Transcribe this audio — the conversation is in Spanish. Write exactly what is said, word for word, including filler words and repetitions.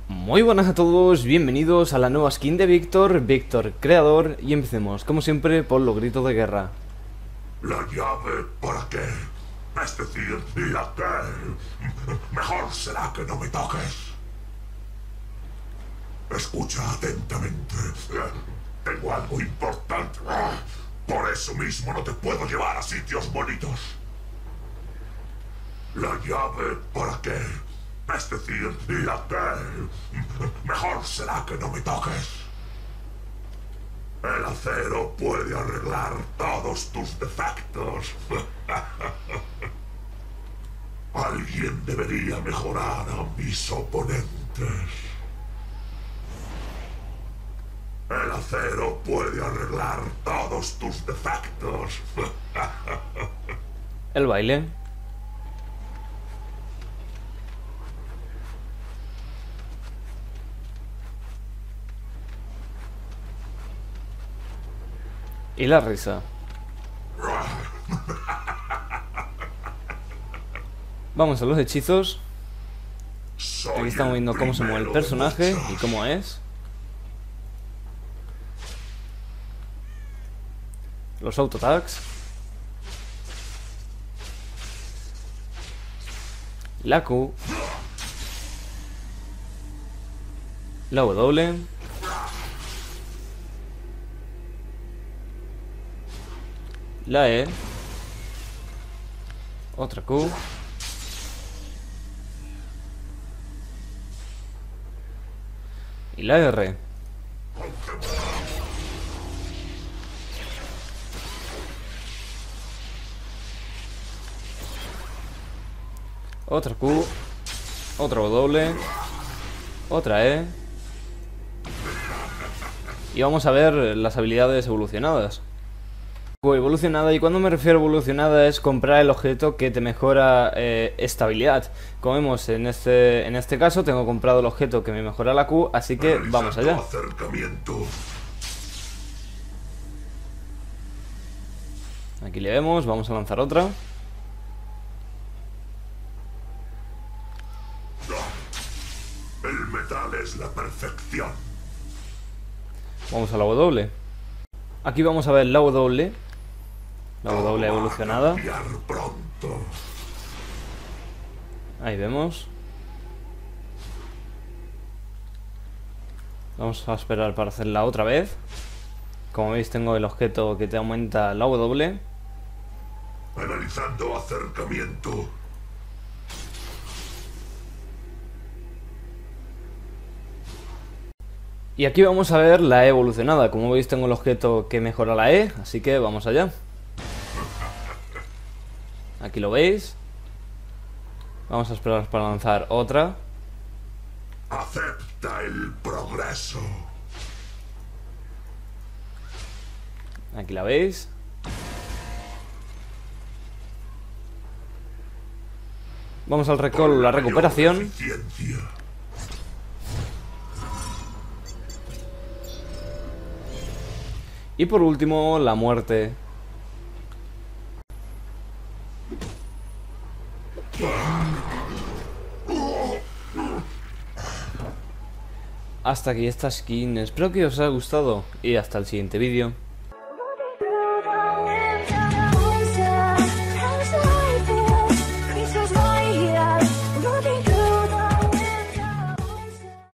Muy buenas a todos, bienvenidos a la nueva skin de Víctor, Víctor creador, y empecemos, como siempre, por los gritos de guerra. ¿La llave para qué? Es decir, ¿la qué? Mejor será que no me toques. Escucha atentamente. Tengo algo importante. Por eso mismo no te puedo llevar a sitios bonitos. ¿La llave para qué? Es decir, ¿la qué? Mejor será que no me toques. El acero puede arreglar todos tus defectos. Alguien debería mejorar a mis oponentes. El acero puede arreglar todos tus defectos. El baile. Y la risa. Vamos a los hechizos. Aquí estamos viendo cómo se mueve el personaje y cómo es. Los autotags. La Q. La W. La E. Otra Q. Y la R. Otra Q. Otra W. Otra E. Y vamos a ver las habilidades evolucionadas. Evolucionada, y cuando me refiero a evolucionada es comprar el objeto que te mejora eh, estabilidad. Como vemos en este, en este caso tengo comprado el objeto que me mejora la Q, así que vamos allá. Aquí le vemos, vamos a lanzar otra. El metal es la perfección. Vamos a la W. Aquí vamos a ver la W. La W evolucionada. Ahí vemos. Vamos a esperar para hacerla otra vez. Como veis tengo el objeto que te aumenta la W. Analizando acercamiento. Y aquí vamos a ver la E evolucionada. Como veis tengo el objeto que mejora la E, así que vamos allá. Aquí lo veis. Vamos a esperar para lanzar otra. Acepta el progreso. Aquí la veis. Vamos al recall, la recuperación. Y por último, la muerte. Hasta aquí esta skin, espero que os haya gustado y hasta el siguiente vídeo.